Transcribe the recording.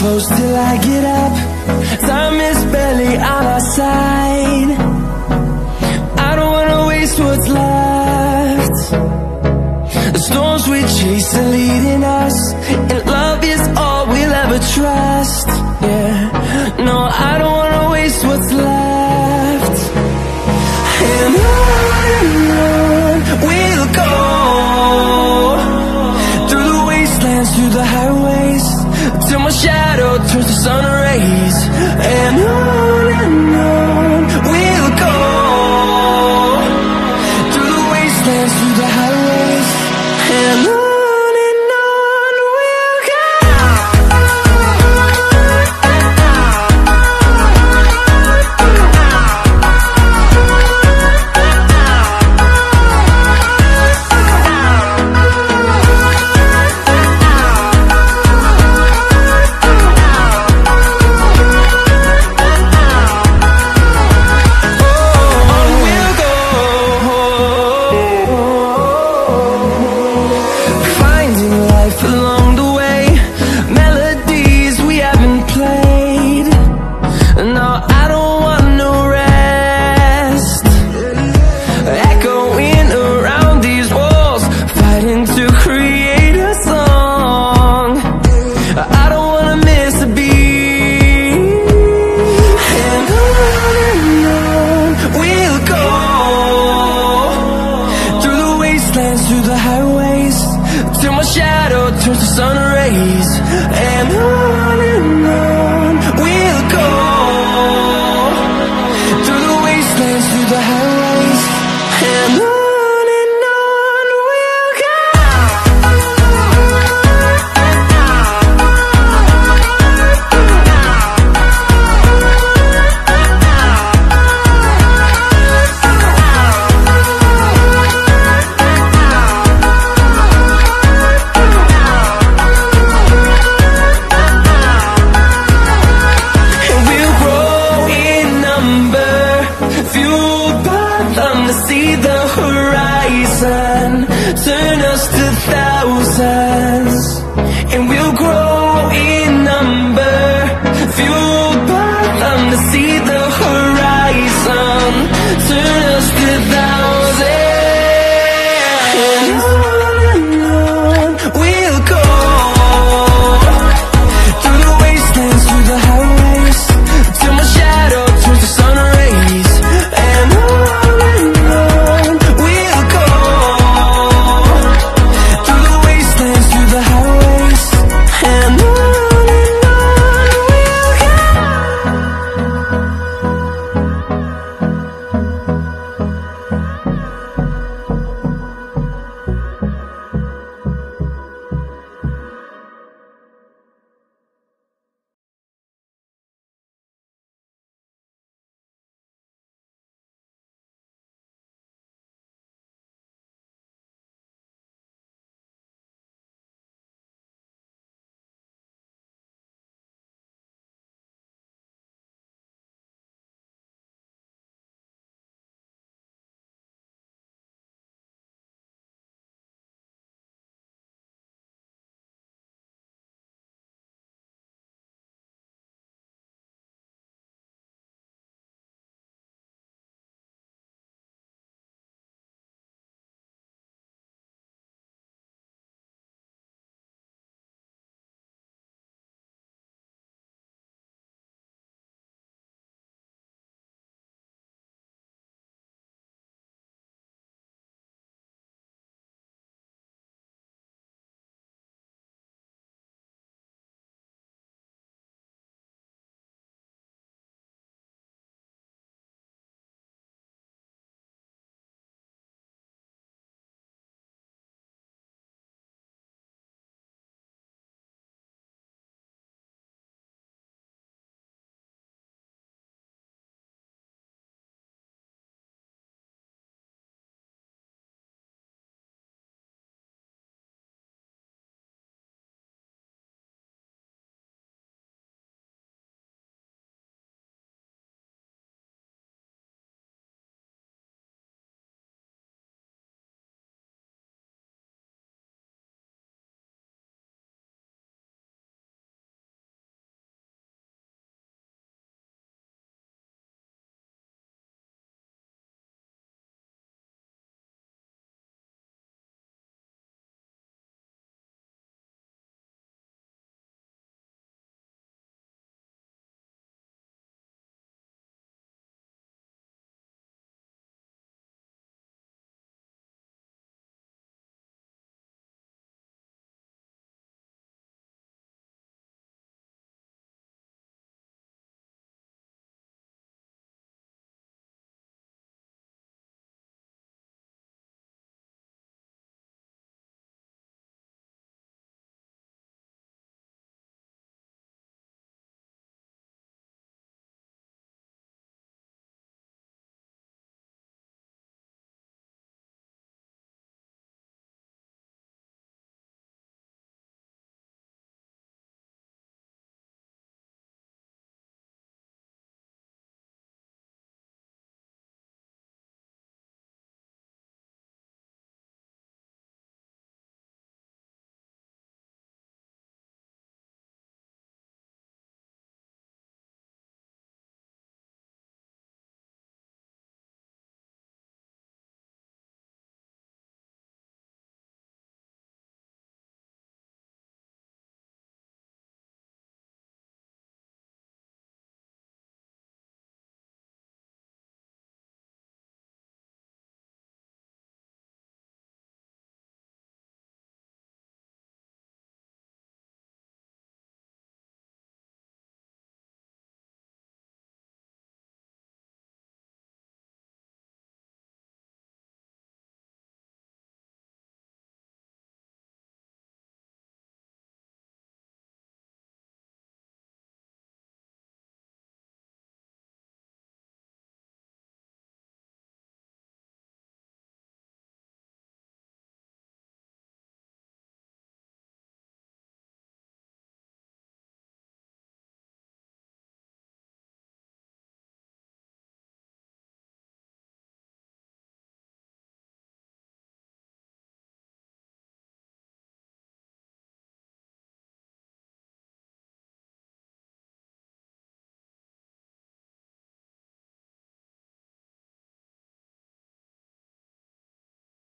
close till I get up. Time is barely on our side. I don't wanna waste what's left. The storms we chase are leading us, and love is all we'll ever trust. Yeah, no, I don't wanna waste what's left. And on we'll go, through the wastelands, through the highways, till my shadow turns to sun rays. And on we'll go, through the wastelands, through the highways, and on we'll go. Through the highways, till my shadow turns to sun rays. And on we'll go, through the wastelands, through the highways, and on we'll go. See the horizon, turn us to thousands, and we'll grow in number, fueled by them to see the horizon, turn